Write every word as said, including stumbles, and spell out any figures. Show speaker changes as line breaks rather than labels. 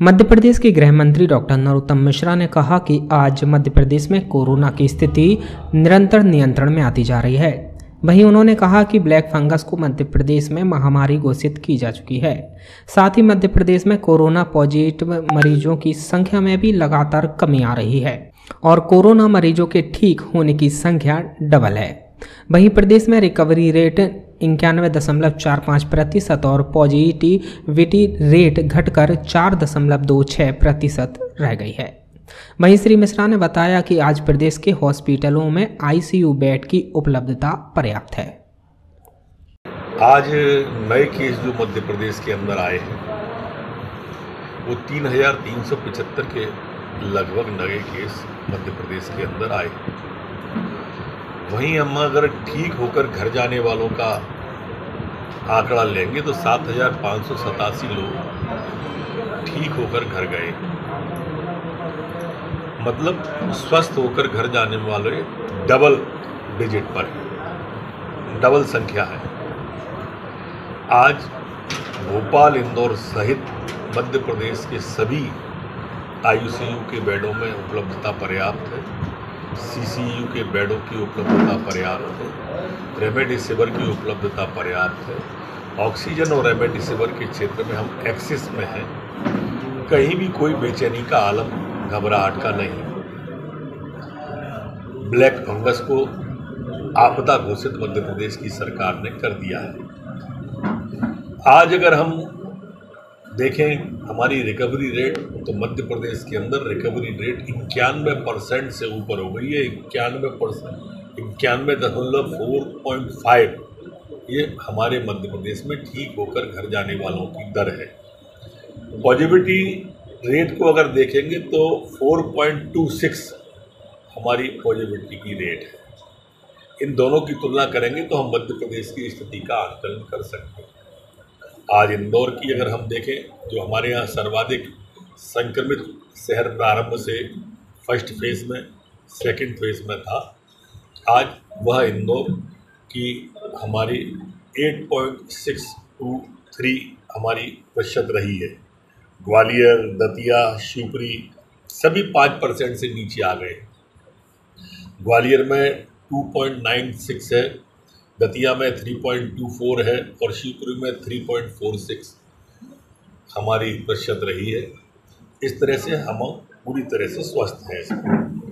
मध्य प्रदेश के गृह मंत्री डॉक्टर नरोत्तम मिश्रा ने कहा कि आज मध्य प्रदेश में कोरोना की स्थिति निरंतर नियंत्रण में आती जा रही है। वहीं उन्होंने कहा कि ब्लैक फंगस को मध्य प्रदेश में महामारी घोषित की जा चुकी है। साथ ही मध्य प्रदेश में कोरोना पॉजिटिव मरीजों की संख्या में भी लगातार कमी आ रही है और कोरोना मरीजों के ठीक होने की संख्या डबल है। वहीं प्रदेश में रिकवरी रेट इक्यानवे दशमलव चार पाँच प्रतिशत और पॉजिटिविटी रेट घटकर चार दशमलव दो छः प्रतिशत रह गई है। वहीं श्री मिश्रा ने बताया कि आज प्रदेश के हॉस्पिटलों में आईसीयू बेड की उपलब्धता पर्याप्त है।
आज नए केस जो मध्य प्रदेश के अंदर आए हैं वो तीन हजार तीन सौ पचहत्तर के लगभग नए केस मध्य प्रदेश के अंदर आए। वहीं हम अगर ठीक होकर घर जाने वालों का आंकड़ा लेंगे तो सात हजार पाँच सौ सतासी लोग ठीक होकर घर गए, मतलब स्वस्थ होकर घर जाने वाले डबल डिजिट पर, डबल संख्या है। आज भोपाल, इंदौर सहित मध्य प्रदेश के सभी आईसीयू के बेडों में उपलब्धता पर्याप्त है। सीसीयू के बेडों की उपलब्धता पर्याप्त है। रेमडेसिविर की उपलब्धता पर्याप्त है। ऑक्सीजन और रेमडेसिविर के क्षेत्र में हम एक्सेस में हैं। कहीं भी कोई बेचैनी का आलम, घबराहट का नहीं। ब्लैक फंगस को आपदा घोषित मध्य प्रदेश की सरकार ने कर दिया है। आज अगर हम देखें हमारी रिकवरी रेट, तो मध्य प्रदेश के अंदर रिकवरी रेट इक्यानवे परसेंट से ऊपर हो गई है। इक्यानवे परसेंट इक्यानवे दशमलव फोर पॉइंट फाइव ये हमारे मध्य प्रदेश में ठीक होकर घर जाने वालों की दर है। पॉजिटिविटी रेट को अगर देखेंगे तो फोर पॉइंट टू सिक्स हमारी पॉजिटिविटी की रेट है। इन दोनों की तुलना करेंगे तो हम मध्य प्रदेश की स्थिति का आकलन कर सकते हैं। आज इंदौर की अगर हम देखें, जो हमारे यहाँ सर्वाधिक संक्रमित शहर प्रारंभ से फर्स्ट फेज में, सेकंड फेज में था, आज वह इंदौर की हमारी आठ पॉइंट सिक्स टू थ्री हमारी प्रतिशत रही है। ग्वालियर, दतिया, शिवपुरी सभी पाँच परसेंट से नीचे आ गए। ग्वालियर में टू पॉइंट नाइन सिक्स है, दतिया में थ्री पॉइंट टू फोर है और शिवपुरी में थ्री पॉइंट फोर सिक्स हमारी प्रतिशत रही है। इस तरह से हम पूरी तरह से स्वस्थ हैं।